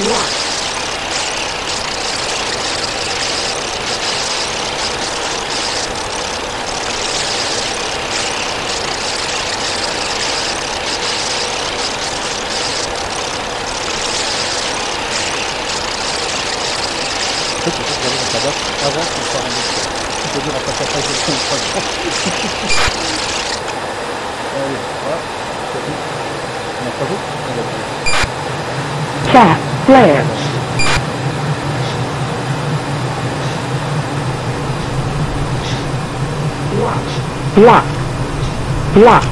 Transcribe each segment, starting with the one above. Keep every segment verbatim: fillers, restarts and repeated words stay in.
En fait, il faut que j'arrive à savoir avant qu'on soit en mission. Tu peux dire en face à face de son patron. Allez, voilà. On a pas vu? On a pas vu. Chat, flare. Block. Block.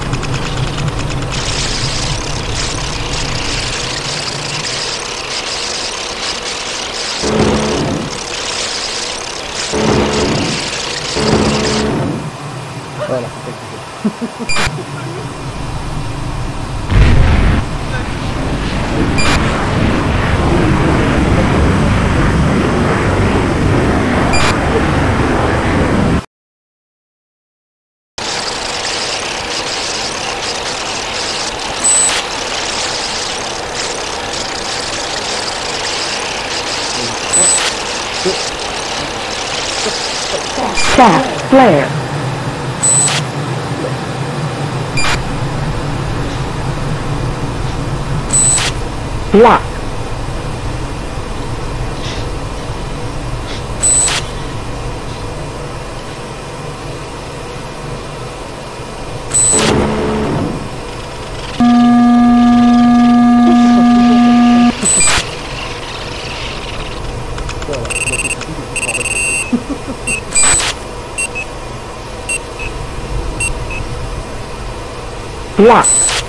Voilà, c'est ça que Chat, flare. Block. Block.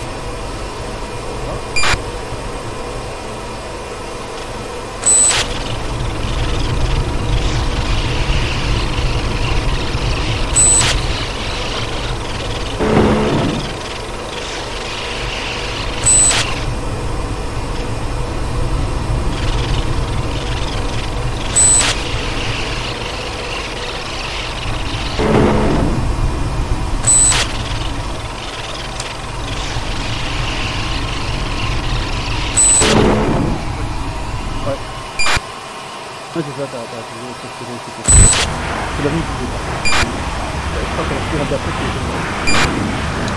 Ouais, c'est ça, t'as toujours cette saison qui était. C'est la vie du débat. Je crois qu'elle a pris un d'après qui est.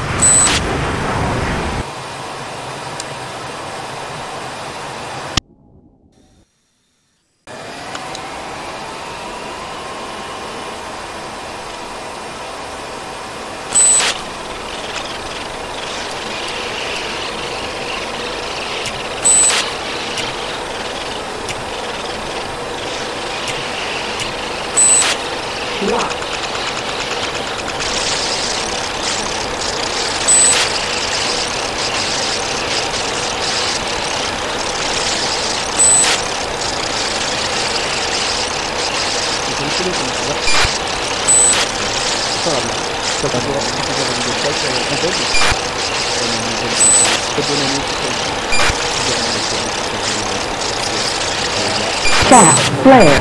Chat, flare.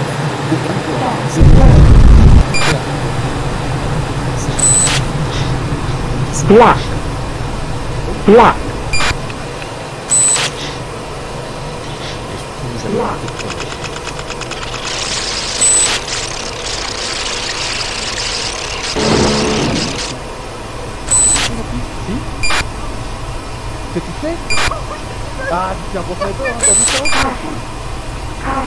Block. Block. Qu'est-ce que tu fais? Ah, tu fais un bon fait, hein, t'as vu ça?